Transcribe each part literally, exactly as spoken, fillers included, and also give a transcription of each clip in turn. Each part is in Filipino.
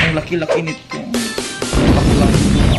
Ang laki-laki nito. Baklang.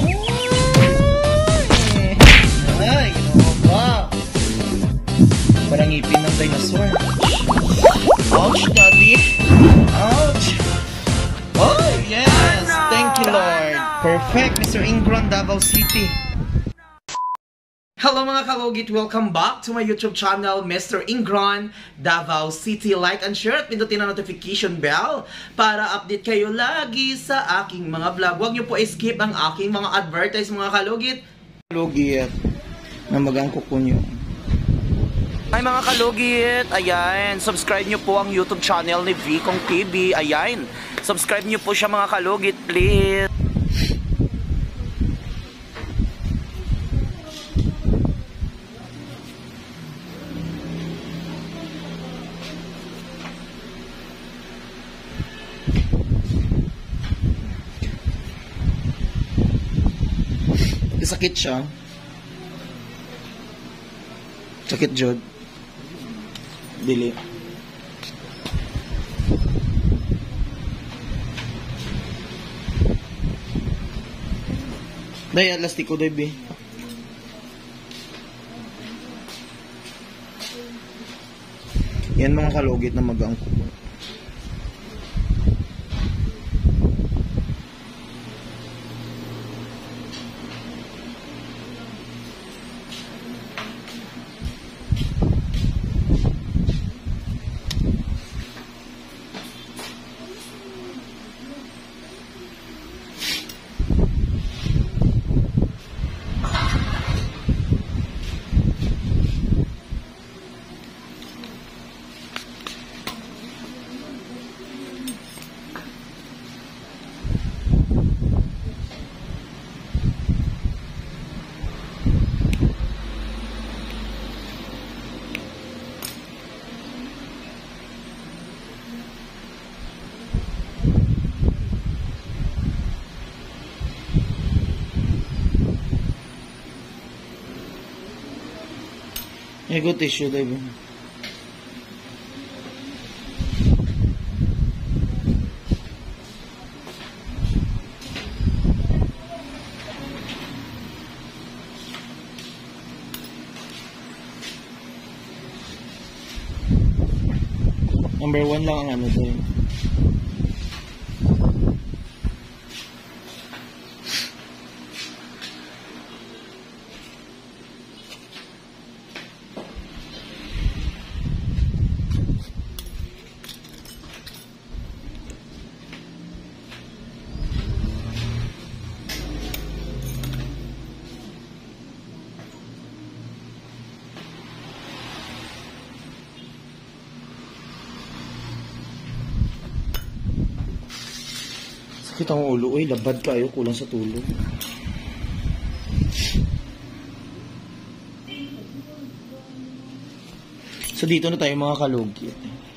Ay, ginawa ba? Parang ngipin ng dinosaur. Ouch, daddy. Ouch. Oh, yes. Thank you, Lord. Perfect, Mister Ingron, Davao City. Hello mga kalugit! Welcome back to my YouTube channel, Mister Ingron, Davao City. Like and share at pindutin ang notification bell para update kayo lagi sa aking mga vlog. Huwag niyo po skip ang aking mga advertise mga kalugit. Kalugit, namagang kuko niyo. Ay mga kalugit, ayan, subscribe niyo po ang YouTube channel ni Vicong T V, ayan. Subscribe niyo po siya mga kalugit, please. Sakit siya. Sakit jud. Dili. Day elastiko day bi. Yan mga kalugit na magaang kuko. Ego tissue dai ba? Number one lang ang ano dai. Sakit ang ulo, uy, labad kayo, kulang sa tulog. So dito na tayo mga kalugit.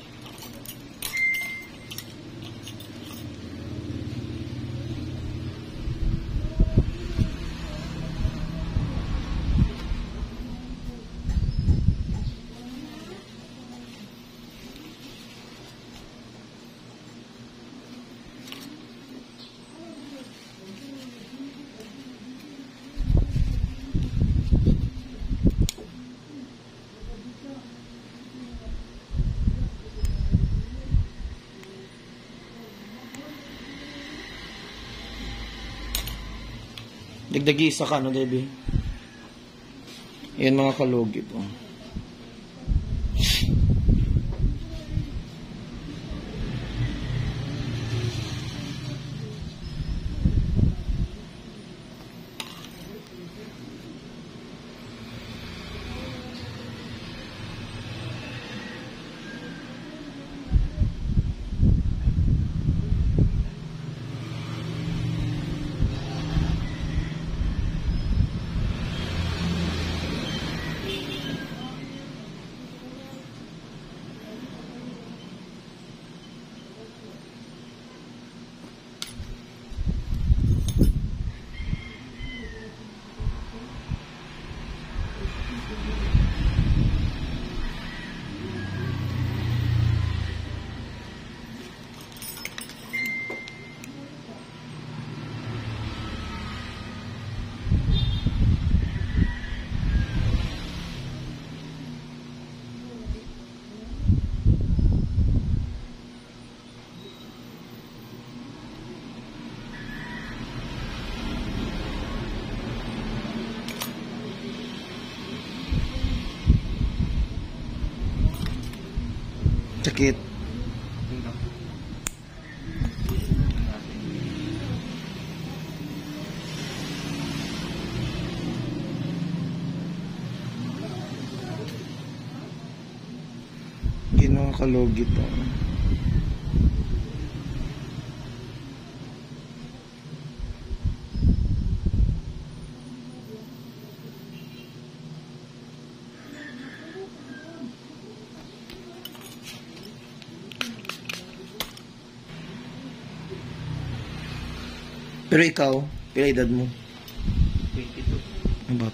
Dagdagi isa ka, no, Debbie? Ayan mga kalugit, oh. Sakit. Ginawa kalugit to. Pero ikaw, pila edad mo? twenty-two. Ano ba?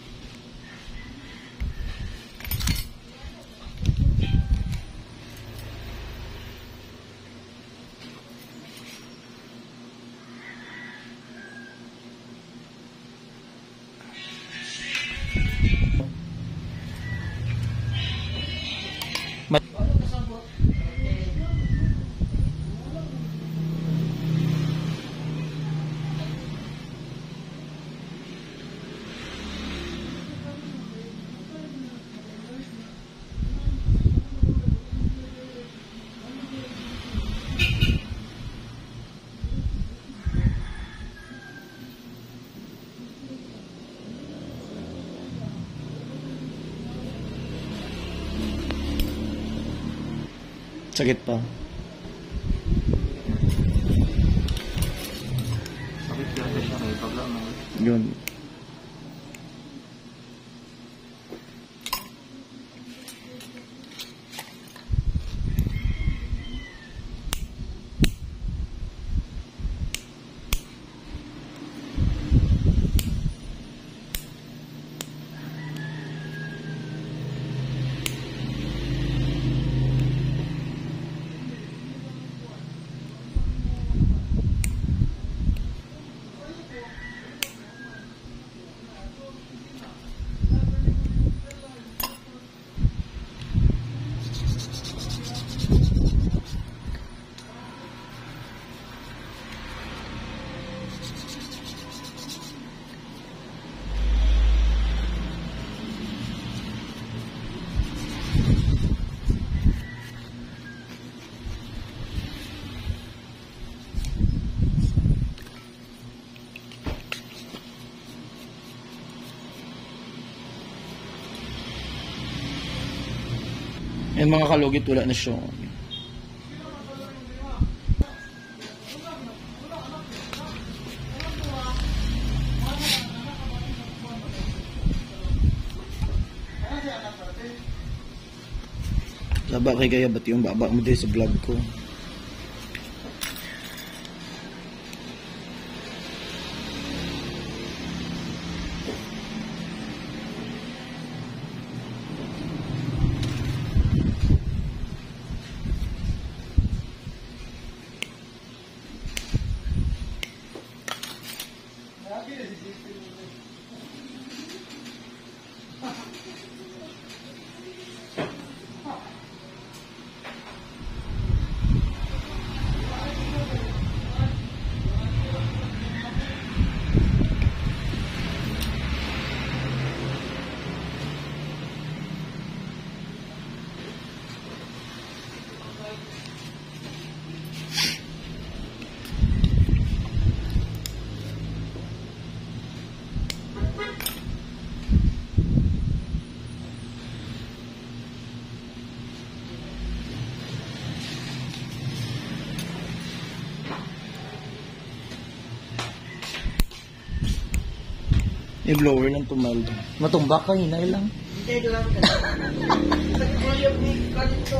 Sakit pa. Sakit yata siya kayo. Pagla mo. Yun. Yung mga kalugit wala na siya. Laba kay kaya ba't yung baba mo din sa vlog ko? Yung blower lang tumaldo. Matumbak ka, hinay lang. Hindi lang. Sakit mo yung big ganito.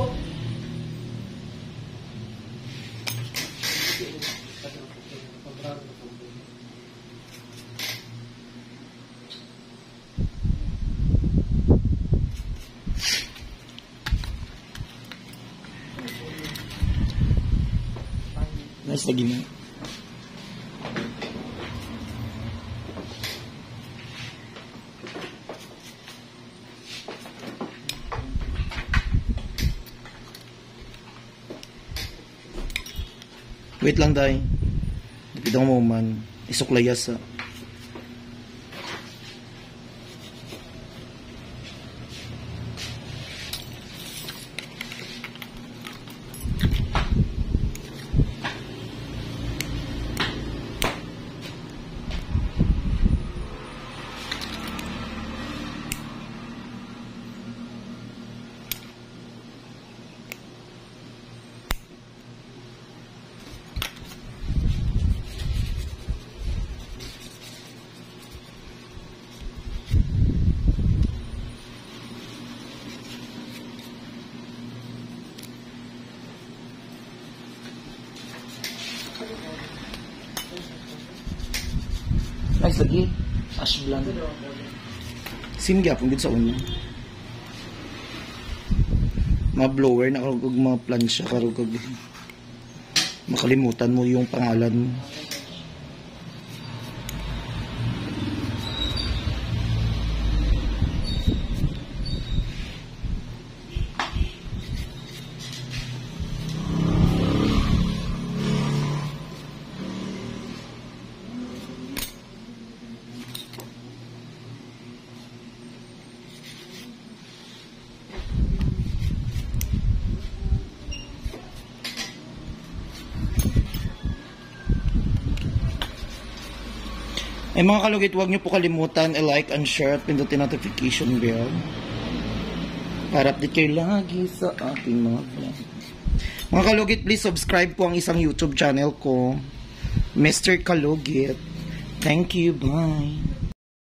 Nice lagi na. Wait lang, day. Napitang mo man. Isuklayas sa. Ay, lagi. Ash blonde. Sim gyapon gid sa una. Mga blower na karugog mga plansya karugog. Makalimutan mo yung pangalan mo. Ay mga kalugit, huwag niyo po kalimutan i-like and share at pindutin notification bell para update kayo lagi sa ating mga vlog. Mga kalugit, please subscribe po ang isang YouTube channel ko, Mister Kalugit. Thank you, bye!